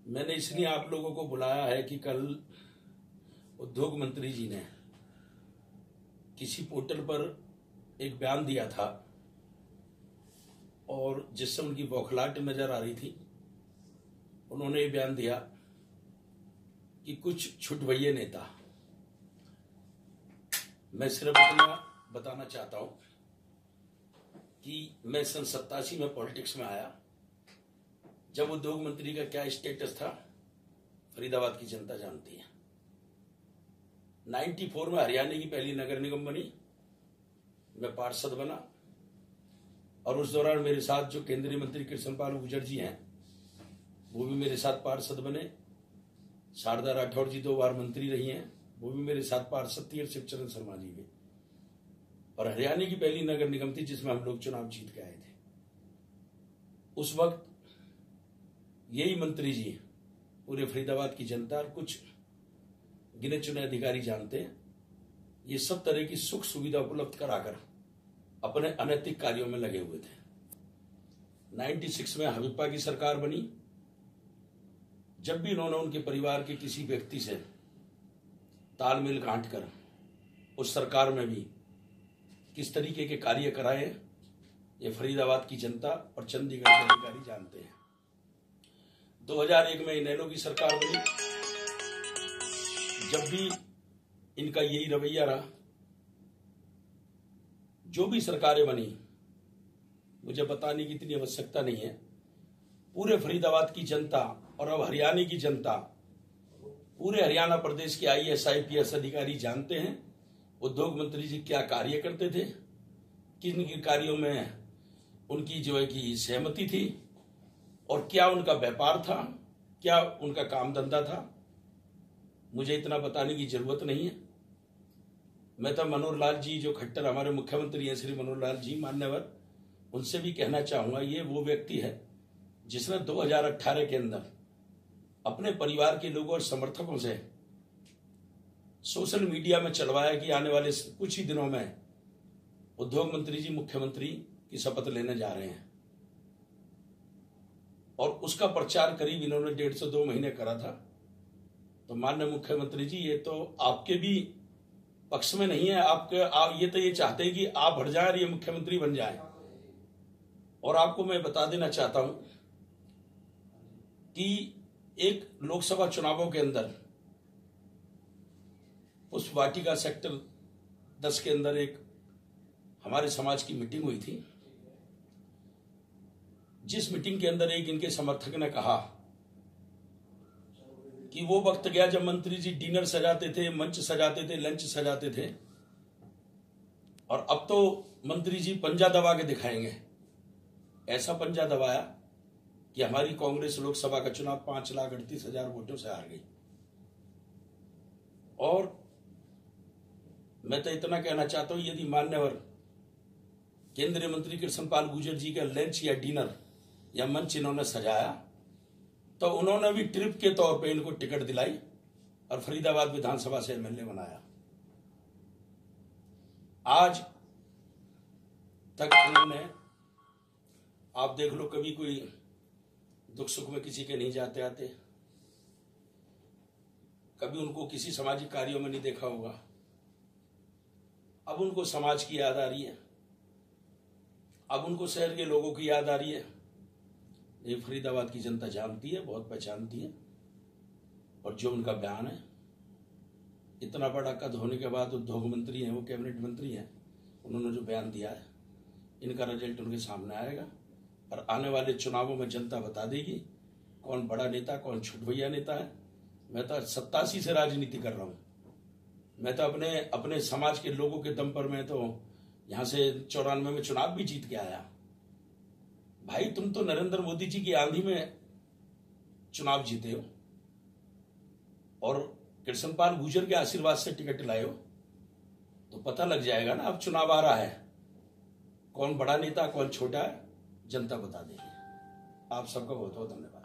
मैंने इसलिए आप लोगों को बुलाया है कि कल उद्योग मंत्री जी ने किसी पोर्टल पर एक बयान दिया था और जिससे उनकी बौखलाहट नजर आ रही थी। उन्होंने ये बयान दिया कि कुछ छुटभैये नेता, मैं सिर्फ इतना बताना चाहता हूं कि मैं सन 87 में पॉलिटिक्स में आया, जब उद्योग मंत्री का क्या स्टेटस था फरीदाबाद की जनता जानती है। 94 में हरियाणा की पहली नगर निगम बनी, मैं पार्षद बना और उस दौरान मेरे साथ जो केंद्रीय मंत्री कृष्णपाल गुर्जर जी हैं वो भी मेरे साथ पार्षद बने। शारदा राठौर जी 2 बार मंत्री रही हैं, वो भी मेरे साथ पार्षद थी, और शिवचरण शर्मा जी भी। और हरियाणा की पहली नगर निगम थी जिसमें हम लोग चुनाव जीत के आए थे। उस वक्त यही मंत्री जी पूरे फरीदाबाद की जनता और कुछ गिने चुने अधिकारी जानते हैं, ये सब तरह की सुख सुविधा उपलब्ध कराकर अपने अनैतिक कार्यों में लगे हुए थे। 96 में हबीबा की सरकार बनी। जब भी इन्होंने उनके परिवार के किसी व्यक्ति से तालमेल गांठ कर उस सरकार में भी किस तरीके के कार्य कराए, ये फरीदाबाद की जनता और चंडीगढ़ के अधिकारी जानते हैं। 2001 में इनेलो की सरकार बनी। जब भी इनका यही रवैया रहा, जो भी सरकारें बनी, मुझे बताने की इतनी आवश्यकता नहीं है, पूरे फरीदाबाद की जनता और अब हरियाणा की जनता, पूरे हरियाणा प्रदेश के IAS IPS अधिकारी जानते हैं उद्योग मंत्री जी क्या कार्य करते थे, किन कार्यों में उनकी जो है कि सहमति थी और क्या उनका व्यापार था, क्या उनका काम धंधा था। मुझे इतना बताने की जरूरत नहीं है। मैं तो मनोहर लाल जी जो खट्टर हमारे मुख्यमंत्री हैं, श्री मनोहर लाल जी मान्यवर, उनसे भी कहना चाहूंगा, ये वो व्यक्ति है जिसने 2018 के अंदर अपने परिवार के लोगों और समर्थकों से सोशल मीडिया में चलवाया कि आने वाले कुछ ही दिनों में उद्योग मंत्री जी मुख्यमंत्री की शपथ लेने जा रहे हैं। और उसका प्रचार करीब इन्होंने 1.5 से 2 महीने करा था। तो माननीय मुख्यमंत्री जी, ये तो आपके भी पक्ष में नहीं है। आप ये तो ये चाहते हैं कि आप हट जाए और ये मुख्यमंत्री बन जाए। और आपको मैं बता देना चाहता हूं कि एक लोकसभा चुनावों के अंदर उस वाटिका सेक्टर 10 के अंदर एक हमारे समाज की मीटिंग हुई थी, जिस मीटिंग के अंदर एक इनके समर्थक ने कहा कि वो वक्त गया जब मंत्री जी डिनर सजाते थे, मंच सजाते थे, लंच सजाते थे, और अब तो मंत्री जी पंजा दबा के दिखाएंगे। ऐसा पंजा दबाया कि हमारी कांग्रेस लोकसभा का चुनाव 5,38,000 वोटों से हार गई। और मैं तो इतना कहना चाहता हूं, यदि मान्यवर केंद्रीय मंत्री कृष्णपाल गुर्जर जी का लंच या डिनर या मंच इन्होंने सजाया, तो उन्होंने भी ट्रिप के तौर पे इनको टिकट दिलाई और फरीदाबाद विधानसभा से MLA बनाया। आज तक उन्होंने, आप देख लो, कभी कोई दुख सुख में किसी के नहीं जाते आते, कभी उनको किसी सामाजिक कार्यों में नहीं देखा होगा। अब उनको समाज की याद आ रही है, अब उनको शहर के लोगों की याद आ रही है। ये फरीदाबाद की जनता जानती है, बहुत पहचानती है। और जो उनका बयान है, इतना बड़ा कद होने के बाद उद्योग मंत्री हैं, वो कैबिनेट मंत्री हैं, उन्होंने जो बयान दिया है, इनका रिजल्ट उनके सामने आएगा और आने वाले चुनावों में जनता बता देगी कौन बड़ा नेता, कौन छुटभैया नेता है। मैं तो 87 से राजनीति कर रहा हूं। मैं तो अपने समाज के लोगों के दम पर, मैं तो यहां से 94 में चुनाव भी जीत के आया। भाई, तुम तो नरेंद्र मोदी जी की आंधी में चुनाव जीते हो और कृष्णपाल गुर्जर के आशीर्वाद से टिकट लाए हो, तो पता लग जाएगा ना। अब चुनाव आ रहा है, कौन बड़ा नेता कौन छोटा है, जनता बता देगी। आप सबका बहुत बहुत धन्यवाद।